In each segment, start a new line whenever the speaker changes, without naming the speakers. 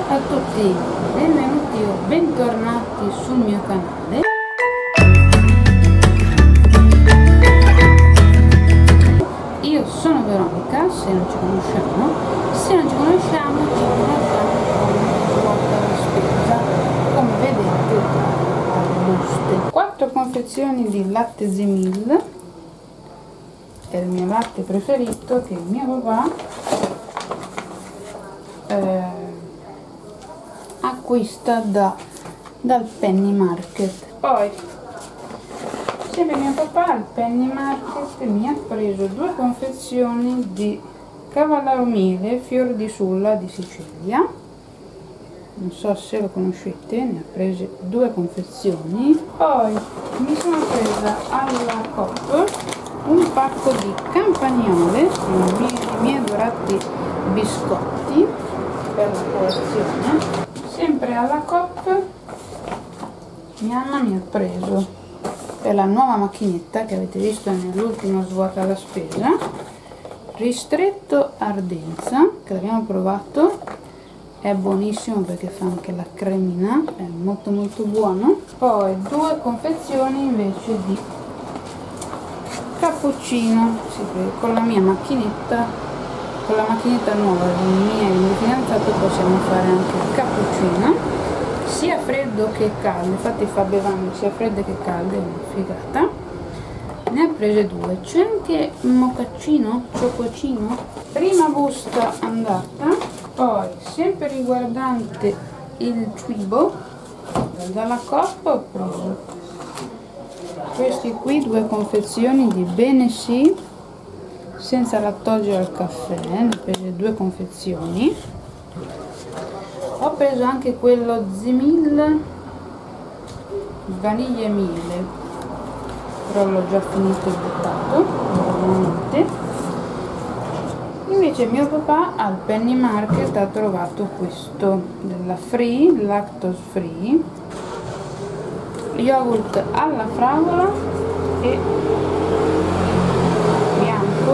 a tutti, benvenuti o bentornati sul mio canale. Io sono Veronica, se non ci conosciamo come svuota la spesa, come vedete dalle buste. 4 confezioni di latte Zemil, è il mio latte preferito che mio papà acquista dal Penny Market. Poi sempre mio papà al Penny Market mi ha preso 2 confezioni di Cavallaro Miele Fior di Sulla di Sicilia, non so se lo conoscete, ne ha prese 2 confezioni. Poi mi sono presa alla Coop un pacco di campagnole, sono i miei adorati biscotti per la colazione. Sempre alla Coop mia mamma mi ha preso per la nuova macchinetta che avete visto nell'ultimo svuota la spesa, ristretto Ardenza, che l'abbiamo provato, è buonissimo perché fa anche la cremina, è molto buono. Poi 2 confezioni invece di cappuccino, sì, con la mia macchinetta, con la macchinetta nuova del mio fidanzato possiamo fare anche il cappuccino, sia freddo che caldo, infatti fa bevande sia fredde che calde, è una figata. Ne ha prese 2, c'è anche mocaccino, ciococino, prima busta andata. Poi sempre riguardante il cibo, dalla Coop ho preso questi qui, 2 confezioni di Benessì senza lattosio al caffè, ne ho prese 2 confezioni. Ho preso anche quello Zemil vaniglia e miele, però l'ho già finito e buttato ovviamente. Invece mio papà al Penny Market ha trovato questo della Free, lactose free, yogurt alla fragola e bianco,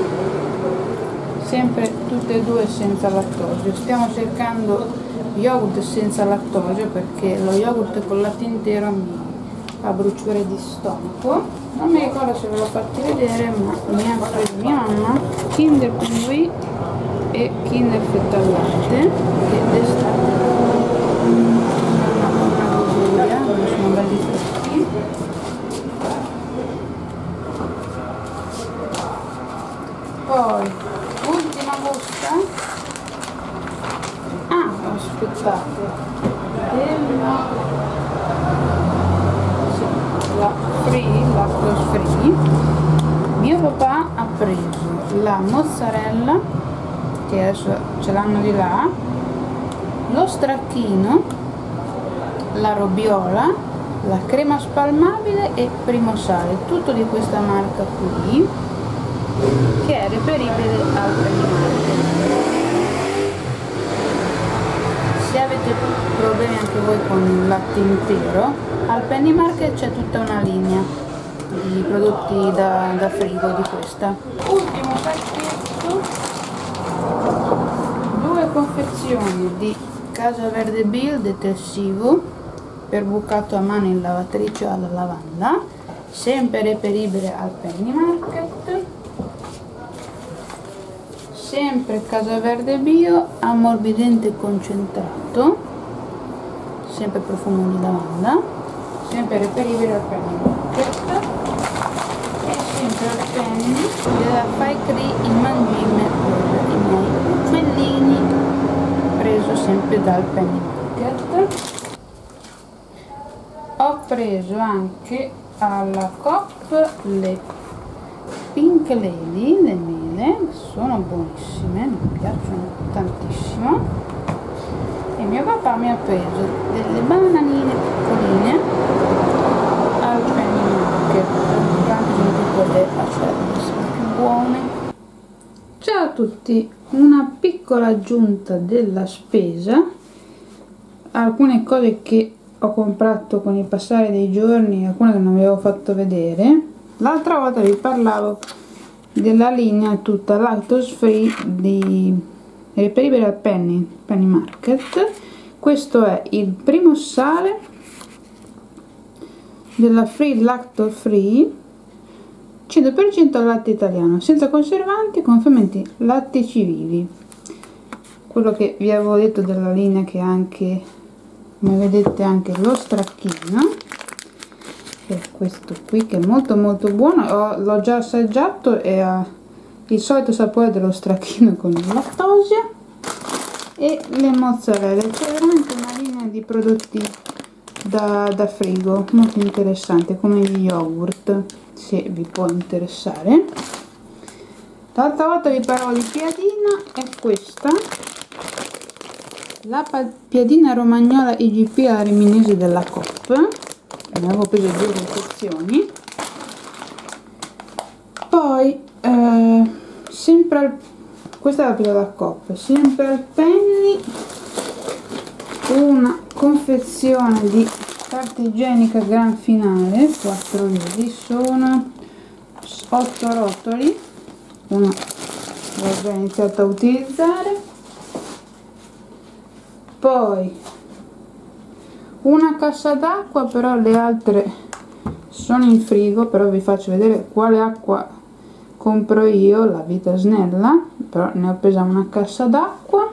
sempre tutte e 2 senza lattosio. Stiamo cercando yogurt senza lattosio perché lo yogurt con latte intero mi fa bruciore di stomaco. Non mi ricordo se ve l'ho fatti vedere, ma mi ha preso mia mamma Kinder Pinguì e Kinder Fetta al latte, che d'estate una goduria, sono belli freschi. Poi ultima busta, aspettate, la Free, lactose free. Mio papà ha preso la mozzarella, che adesso ce l'hanno di là, lo stracchino, la robiola, la crema spalmabile e primo sale, tutto di questa marca qui, che è reperibile al Penny Market. Se avete problemi anche voi con il latte intero, al Penny Market c'è tutta una linea di prodotti da frigo di questa. Ultimo pacchetto, 2 confezioni di Casa Verde Bio detersivo per bucato a mano in lavatrice alla lavanda, sempre reperibile al Penny Market. Sempre Casa Verde Bio, ammorbidente concentrato, sempre profumo di lavanda, sempre reperibile al Penny Market. E sempre al Penny della Fai Cri il mangime per i miei uccellini, preso sempre dal Penny Market. Ho preso anche alla Coop le Pink Lady, le mele, sono buonissime, mi piacciono tantissimo. E mio papà mi ha preso delle bananine piccoline al Penny Market, anche quelle acerte, sono più buone. Ciao a tutti, una piccola aggiunta della spesa, alcune cose che ho comprato con il passare dei giorni, alcune che non vi avevo fatto vedere. L'altra volta vi parlavo della linea tutta lactose free di reperibile al Penny Market. Questo è il primo sale della Free Lacto Free, 100% al latte italiano, senza conservanti, con fermenti lattici vivi. Quello che vi avevo detto della linea, che anche, come vedete, anche lo stracchino, che è questo qui, che è molto buono. L'ho già assaggiato e ha il solito sapore dello stracchino con il lattosio. E le mozzarelle, c'è veramente una linea di prodotti da frigo molto interessante, come gli yogurt, se vi può interessare. L'altra volta vi parlavo di piadina, è questa, la piadina romagnola IGP alla riminese della Coop. Ne avevo preso 2 confezioni. Poi questa è la presa da Coop, sempre al Penny, una confezione di carta igienica gran finale, 4 mesi, sono 8 rotoli, uno l'ho già iniziato a utilizzare. Poi una cassa d'acqua, però le altre sono in frigo, però vi faccio vedere quale acqua compro io, la Vita Snella, però ne ho presa una cassa d'acqua,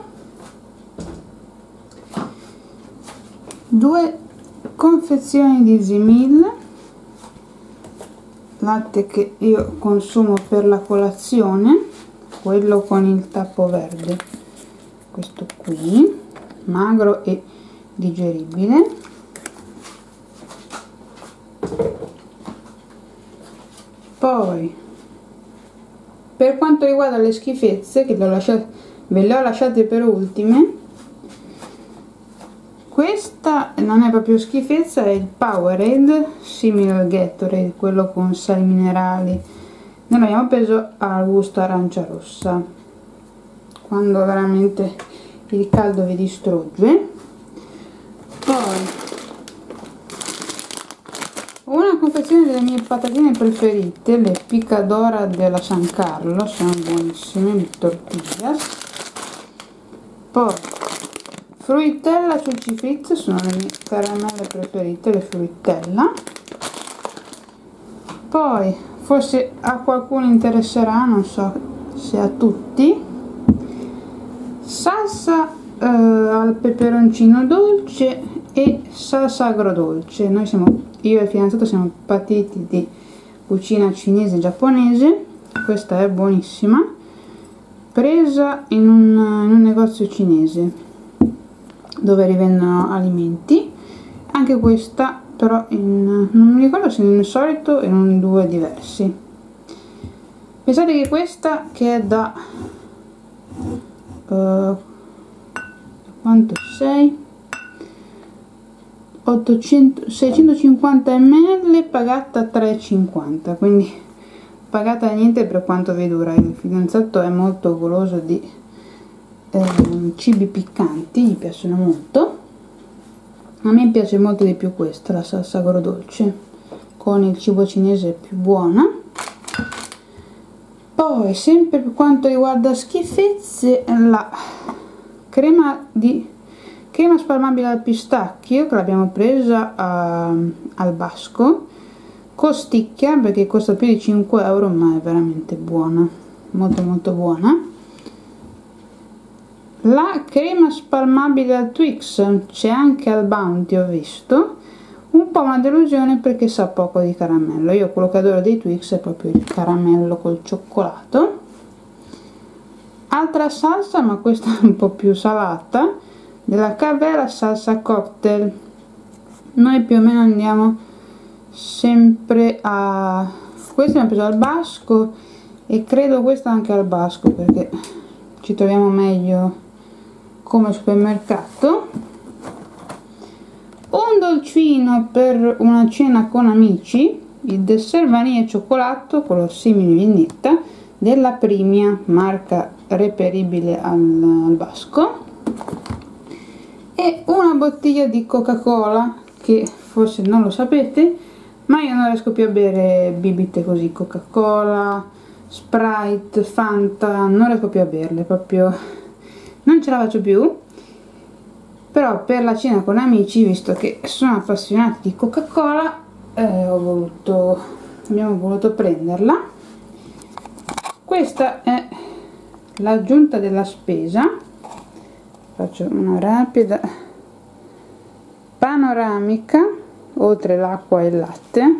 2 confezioni di Zimil, latte che io consumo per la colazione, quello con il tappo verde, questo qui, magro e digeribile. Poi, per quanto riguarda le schifezze, che ve le ho lasciate per ultime, questa non è proprio schifezza, è il Powerade, simile al Gatorade, quello con sali minerali. Noi l'abbiamo preso al gusto arancia rossa, quando veramente il caldo vi distrugge. Poi una confezione delle mie patatine preferite, le picadora della San Carlo, sono buonissime, le tortillas. Poi fruttella Ciucci Fritz, sono le mie caramelle preferite, le fruttella. Poi forse a qualcuno interesserà, non so se a tutti, salsa al peperoncino dolce e salsa agrodolce. Io e il fidanzato siamo patiti di cucina cinese e giapponese. Questa è buonissima, presa in un negozio cinese dove rivendono alimenti. Anche questa però non mi ricordo se in solito o in 2 diversi. Pensate che questa, che è da quanto 650 ml, pagata 3,50, quindi pagata niente per quanto vi dura. Il fidanzato è molto goloso di cibi piccanti, gli piacciono molto. A me piace molto di più questa, la salsa agrodolce, con il cibo cinese più buona. Poi, sempre per quanto riguarda schifezze, la crema spalmabile al pistacchio, che l'abbiamo presa al Basco, costicchia perché costa più di 5 euro, ma è veramente buona, molto buona. La crema spalmabile al Twix c'è anche al Bounty, ho visto, un po' una delusione perché sa poco di caramello. Io quello che adoro dei Twix è proprio il caramello col cioccolato. Altra salsa, ma questa è un po' più salata, della Cavella salsa cocktail. Noi più o meno andiamo sempre a questa, abbiamo preso al Basco e credo questa anche al Basco perché ci troviamo meglio come supermercato. Un dolcino per una cena con amici, il dessert vaniglia e cioccolato, quello simile vignetta, della Primia, marca reperibile al Basco, e una bottiglia di Coca-Cola, che forse non lo sapete, ma io non riesco più a bere bibite così, Coca-Cola, Sprite, Fanta, non riesco più a berle, proprio non ce la faccio più, però per la cena con amici, visto che sono appassionati di Coca-Cola, abbiamo voluto prenderla. Questa è l'aggiunta della spesa. Faccio una rapida panoramica oltre l'acqua e il latte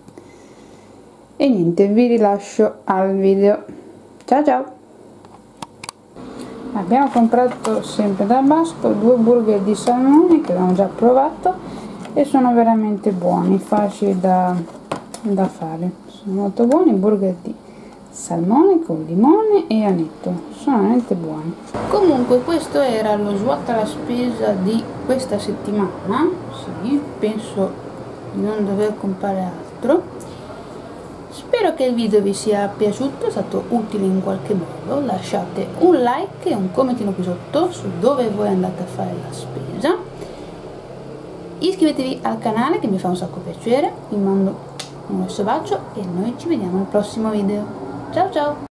e niente, vi rilascio al video. Ciao ciao. Abbiamo comprato sempre da Basco 2 burger di salmone che abbiamo già provato e sono veramente buoni, facili da fare, sono molto buoni. Burger di salmone con limone e aneto, sono veramente buoni. Comunque questo era lo svuota la spesa di questa settimana. Sì, penso di non dover comprare altro. Spero che il video vi sia piaciuto, è stato utile in qualche modo. Lasciate un like e un commentino qui sotto su dove voi andate a fare la spesa. Iscrivetevi al canale che mi fa un sacco piacere. Vi mando un grosso bacio e noi ci vediamo al prossimo video. Ciao ciao!